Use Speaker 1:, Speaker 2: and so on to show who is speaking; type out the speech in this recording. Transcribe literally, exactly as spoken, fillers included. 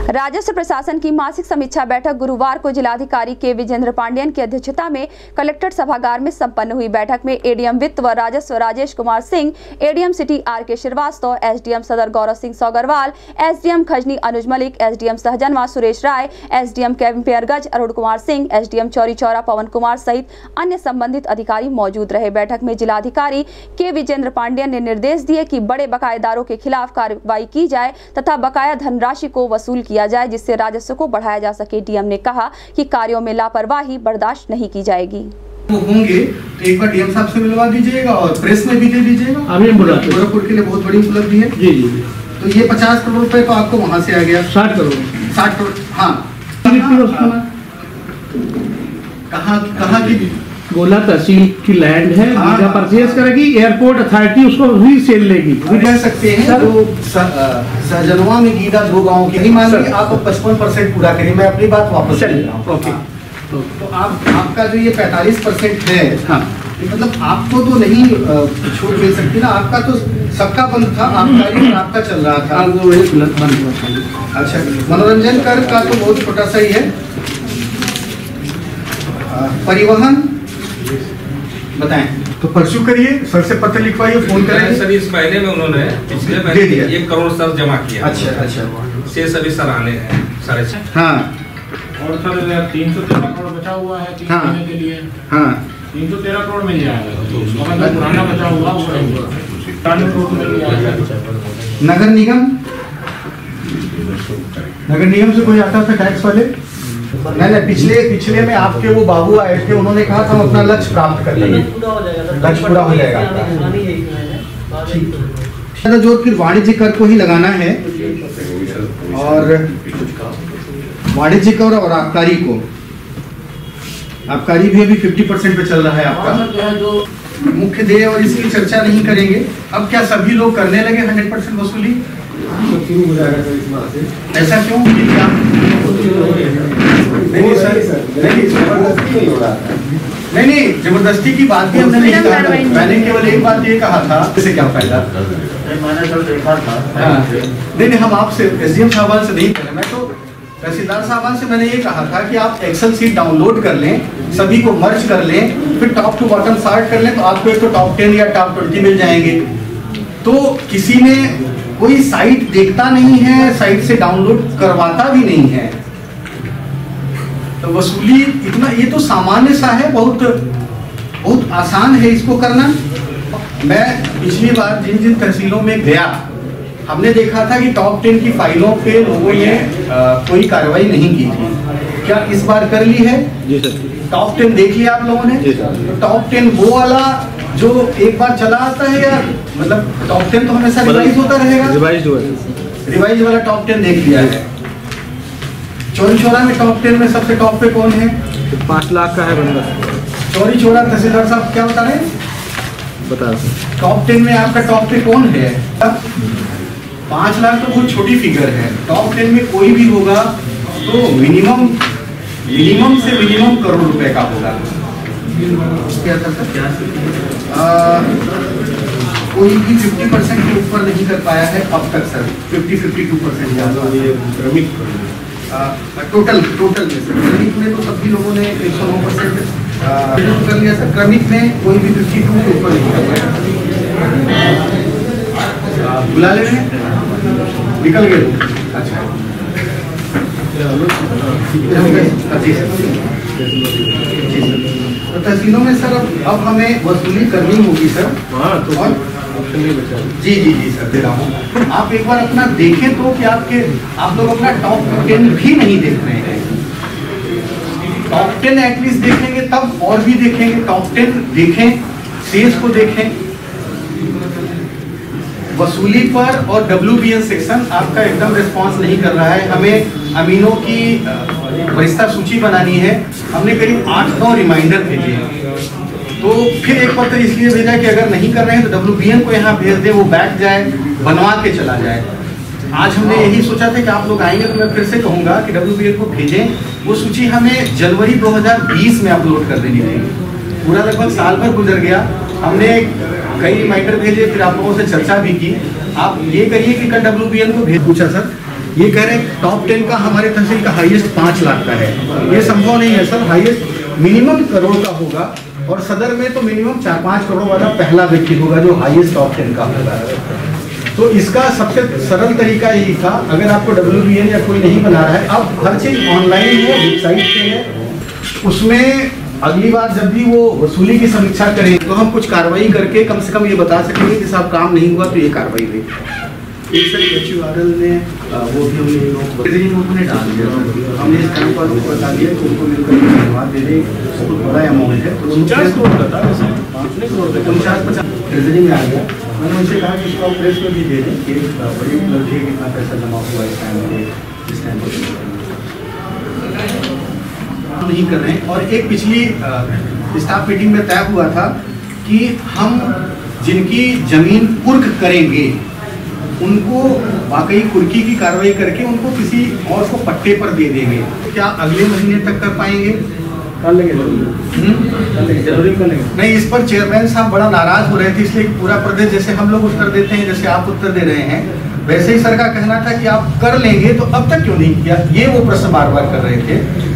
Speaker 1: राजस्व प्रशासन की मासिक समीक्षा बैठक गुरुवार को जिलाधिकारी के विजेंद्र पांडियन की अध्यक्षता में कलेक्ट्रेट सभागार में संपन्न हुई। बैठक में एडीएम वित्त व राजस्व Rajesh Kumar Singh, ADM city R K Srivastava, SDM Sadar Gaurav Singh Saugarwal, SDM Khajni Anuj Malik, SDM Sahjanwa Suresh Rai, SDM Campierganj Arun Kumar Singh, SDM Chauri Chaura Pawan Kumar सहित अन्य संबंधित अधिकारी मौजूद रहे। बैठक में जिलाधिकारी के विजेंद्र पांडियन ने निर्देश दिए कि बड़े बकायेदारों के खिलाफ कार्रवाई की जाए तथा बकाया धनराशि को वसूल किया जाए जिससे राजस्व को बढ़ाया जा सके। डीएम ने कहा कि कार्यों में लापरवाही बर्दाश्त नहीं की जाएगी।
Speaker 2: वो होंगे तो एक बार डीएम साहब से मिलवा दीजिएगा और प्रेस में भी दे दीजिएगा।
Speaker 3: अभी
Speaker 2: गोरखपुर के लिए बहुत बड़ी उपलब्धि है।
Speaker 3: जी जी।
Speaker 2: तो ये पचास करोड़ रुपए तो आपको वहाँ से आ गया।
Speaker 3: साठ करोड़
Speaker 2: साठ करोड़ हाँ। कहाँ कहाँ की
Speaker 3: गोला तहसील की लैंड है, हाँ, परचेज करेगी, एयरपोर्ट अथॉरिटी उसको रीसेल लेगी।
Speaker 2: कह सकते हैं तो सहजनवा में गीदा दो गाँव की नहीं मान ली, आप पचपन परसेंट पूरा करें। मैं अपनी बात वापस ले रहा हूँ। ओके, तो आप आपका जो ये पैंतालीस परसेंट है, हाँ, मतलब आपको तो नहीं छूट मिल सकती ना। आपका तो सबका बंद था, आपका आपका चल रहा था। अच्छा, मनोरंजन कर का तो बहुत छोटा सा ही है। परिवहन बताएं तो परसू करिए, सर से पत्र लिखवाइए, फोन करें।
Speaker 4: सर इस महीने में उन्होंने पिछले महीने एक करोड़ सर जमा किया।
Speaker 2: अच्छा अच्छा,
Speaker 4: शेष अभी सर आने हैं साढ़े छह।
Speaker 2: हाँ,
Speaker 5: और सर तीन सौ तेरह करोड़ बचा हुआ है तीन
Speaker 2: हाँ,
Speaker 5: महीने के लिए।
Speaker 2: हाँ,
Speaker 5: तीन सौ तेरह करोड़ मिल जाएगा। पुराना बचा हुआ सत्तानवे करोड़ मिल जाएगा।
Speaker 2: नगर निगम नगर निगम से कोई आता था टैक्स वाले? नहीं नहीं, पिछले पिछले में आपके वो बाबू आए थे, उन्होंने कहा था हम अपना लक्ष्य प्राप्त कर लेंगे। लक्ष्य पूरा हो जाएगा। जोर फिर वाणिज्य कर को ही लगाना है और वाणिज्य कर और आबकारी को। आबकारी भी अभी पचास परसेंट पे चल रहा है आपका। जो मुख्य देय और इसकी चर्चा नहीं करेंगे। अब क्या सभी लोग करने लगे हंड्रेड परसेंट वसूली? शुरू हो जाएगा इस माह से। ऐसा क्यों? क्या नहीं नहीं सर, नहीं जबरदस्ती नहीं हो रहा था। नहीं नहीं, जबरदस्ती की बात भी हमने नहीं कहा। मैंने केवल एक बात ये कहा था, इससे क्या फायदा? मैंने कल देखा था। नहीं नहीं, हम आपसे एसडीएम साहब से नहीं करें, मैं तो तहसीलदार साहब से मैंने ये कहा था कि आप एक्सेल सीट डाउनलोड कर लें, सभी को मर्ज कर लें, फिर टॉप टू बॉटम सॉर्ट कर लें, तो आपको एक तो टॉप टेन या टॉप ट्वेंटी मिल जाएंगे। तो किसी ने कोई साइट देखता नहीं है, साइट से डाउनलोड करवाता भी नहीं है, तो वसूली इतना, ये तो सामान्य सा है, बहुत बहुत आसान है इसको करना। मैं पिछली बार जिन जिन तहसीलों में गया, हमने देखा था कि टॉप टेन की फाइलों पे लोगों ने आ, कोई कार्रवाई नहीं की थी। क्या इस बार कर ली है? जी सर। टॉप टेन देख लिया आप लोगों ने? तो टॉप टेन वो वाला जो एक बार चला आता है, या मतलब टॉप टेन तो हमेशा रिवाइज होता रहेगा। रिवाइज रिवाइज वाला टॉप टेन देख लिया है। चौरी चौरा में टॉप टेन में सबसे टॉप पे कौन है?
Speaker 3: पाँच लाख का है बंदा।
Speaker 2: चौरी चौरा तहसीलदार साहब क्या बता रहे हैं?
Speaker 3: बता
Speaker 2: टॉप टेन में आपका टॉप पे कौन है? पाँच लाख तो बहुत छोटी फिगर है। टॉप टेन में कोई भी होगा तो मिनिमम मिनिमम से मिनिमम करोड़ रुपए का होगा। क्या था सर? कोई भी पचास परसेंट के ऊपर नहीं कर पाया है अब तक सर। पचास बावन परसेंट क्रमिक टोटल टोटल में सर। क्रमिक में तो सभी लोगों ने एक सौ नौ परसेंट कर लिया सर। क्रमिक में कोई भी बावन के ऊपर नहीं कर पाया। बुला ले रहे हैं? निकल गए? अच्छा, तो तहसीलों में सर अब अब हमें वसूली करनी होगी सर। तो और जी जी जी सर, दे रहा हूँ। आप एक बार अपना देखें तो कि आपके आप लोग अपना टॉप टेन भी नहीं देख रहे हैं। टॉप टेन एटलीस्ट देखेंगे तब और भी देखेंगे। टॉप टेन देखें, शेष को देखें। वसूली पर और डब्ल्यू बी एन सेक्शन आपका एकदम रिस्पांस नहीं कर रहा है। हमें अमीनों की वरिष्ठता सूची बनानी है। हमने करीब आठ नौ रिमाइंडर भेजे, तो फिर एक पत्र इसलिए भेजा कि अगर नहीं कर रहे हैं तो डब्ल्यू बी एन को यहाँ भेज दे, वो बैठ जाए, बनवा के चला जाए। आज हमने यही सोचा था कि आप लोग आएंगे तो मैं फिर से कहूँगा कि डब्ल्यू बी एन को भेजें। वो सूची हमें जनवरी दो हज़ार बीस में अपलोड कर देनी थी। पूरा लगभग साल भर गुजर गया। हमने कई रिमाइंडर भेजे, फिर आप लोगों से चर्चा भी की। आप ये करिए कि कल डब्ल्यू बी एन को भेज। पूछा सर ये कह रहे हैं टॉप टेन का हमारे तहसील का हाईएस्ट पाँच लाख का है। ये संभव नहीं है सर, हाईएस्ट मिनिमम करोड़ का होगा और सदर में तो मिनिमम चार पाँच करोड़ वाला पहला व्यक्ति होगा जो हाईएस्ट टॉप टेन का होगा। तो इसका सबसे सरल तरीका यही था, अगर आपको डब्ल्यू बी एन या कोई नहीं बना रहा है, अब हर चीज ऑनलाइन है, वेबसाइट पे है, उसमें अगली बार जब भी वो वसूली की समीक्षा करें तो हम कुछ कार्रवाई करके कम से कम ये बता सकेंगे कि साहब काम नहीं हुआ तो ये कार्रवाई हुई। एक sir H U R L ने वो भी हमने लोग ने डाल दिया, हमने इस टाइम पर उनको बता दिया कि उनको मिलकर धन्यवाद दे दें, बहुत बड़ा अमाउंट है, तो उनचास करोड़ का था, उनचास पचास ट्रेजरी में आ गया। मैंने उनसे कहा कि इसको प्रेस में भी दे दें कि बड़ी उपलब्धि है, कितना पैसा जमा हुआ इस टाइम पर, इस टाइम पर नहीं कर रहे हैं। और एक पिछली स्टाफ मीटिंग में तय हुआ था कि हम जिनकी जमीन कुर्क करेंगे उनको वाकई कुर्की की कार्रवाई करके उनको किसी और को पट्टे पर दे देंगे। क्या अगले महीने तक कर पाएंगे? कर लेंगे जरूरी कर लेंगे। नहीं, इस पर चेयरमैन साहब बड़ा नाराज हो रहे थे, इसलिए पूरा प्रदेश जैसे हम लोग उत्तर देते हैं, जैसे आप उत्तर दे रहे हैं, वैसे ही सर का कहना था कि आप कर लेंगे तो अब तक क्यों नहीं किया, ये वो प्रश्न बार बार कर रहे थे।